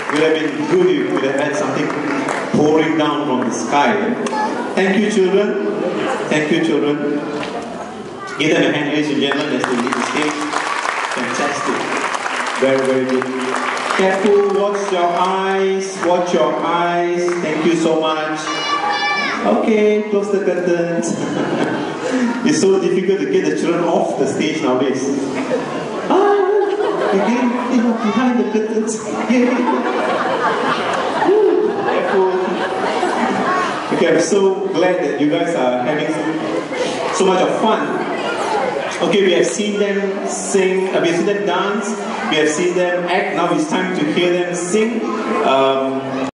would have been good if we could have had something pouring down from the sky. Thank you, children. Thank you, children. Give them a hand, ladies and gentlemen, as they leave the stage. Fantastic. Very, very good. Careful, watch your eyes. Watch your eyes. Thank you so much. Okay, close the curtains. It's so difficult to get the children off the stage nowadays. Again, behind the curtains. Careful. Okay, I'm so glad that you guys are having so much of fun. Okay, we have seen them sing, we have seen them dance, we have seen them act. Now it's time to hear them sing.